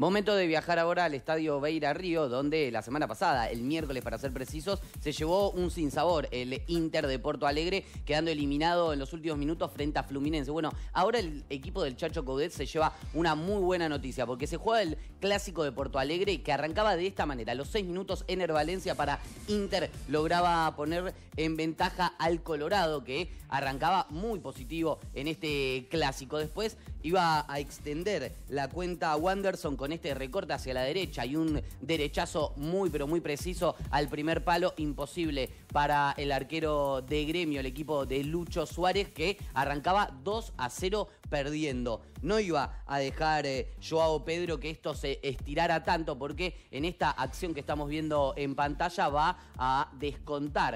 Momento de viajar ahora al estadio Beira Río, donde la semana pasada, el miércoles para ser precisos, se llevó un sinsabor, el Inter de Porto Alegre, quedando eliminado en los últimos minutos frente a Fluminense. Bueno, ahora el equipo del Chacho Coudet se lleva una muy buena noticia, porque se juega el clásico de Porto Alegre que arrancaba de esta manera. A los 6 minutos, Ener Valencia para Inter lograba poner en ventaja al Colorado, que arrancaba muy positivo en este clásico. Después iba a extender la cuenta a Wanderson con este recorte hacia la derecha y un derechazo muy pero muy preciso al primer palo, imposible para el arquero de Gremio, el equipo de Lucho Suárez, que arrancaba 2-0 perdiendo. No iba a dejar Joao Pedro que esto se estirara tanto, porque en esta acción que estamos viendo en pantalla va a descontar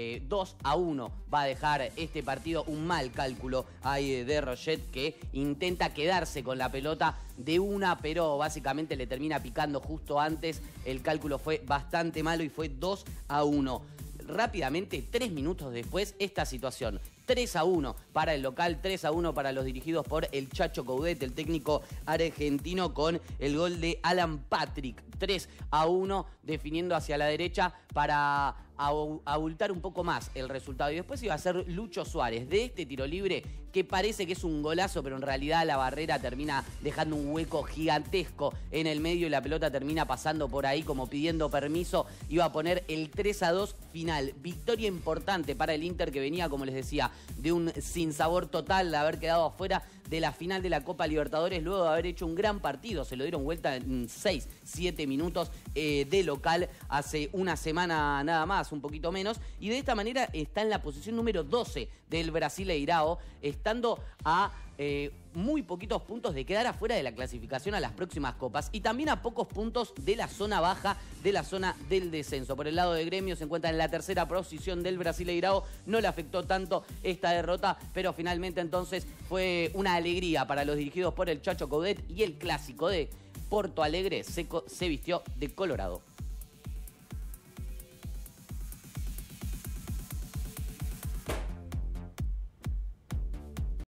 2-1. Va a dejar este partido un mal cálculo ahí de Roget, que intenta quedarse con la pelota de una, pero básicamente le termina picando justo antes. El cálculo fue bastante malo y fue 2-1. Rápidamente, 3 minutos después, esta situación. 3-1 para el local, 3-1 para los dirigidos por el Chacho Coudet, el técnico argentino, con el gol de Alan Patrick. 3-1, definiendo hacia la derecha para abultar un poco más el resultado. Y después iba a ser Lucho Suárez, de este tiro libre, que parece que es un golazo, pero en realidad la barrera termina dejando un hueco gigantesco en el medio y la pelota termina pasando por ahí como pidiendo permiso. Iba a poner el 3-2 final. Victoria importante para el Inter, que venía, como les decía, de un sinsabor total de haber quedado afuera de la final de la Copa Libertadores, luego de haber hecho un gran partido. Se lo dieron vuelta en 6-7 minutos de local hace una semana nada más, un poquito menos, y de esta manera está en la posición número 12 del Brasileirao, estando a muy poquitos puntos de quedar afuera de la clasificación a las próximas copas, y también a pocos puntos de la zona baja, de la zona del descenso. Por el lado de Gremio se encuentra en la tercera posición del Brasileirao. No le afectó tanto esta derrota, pero finalmente entonces fue una alegría para los dirigidos por el Chacho Coudet, y el clásico de Porto Alegre se vistió de colorado.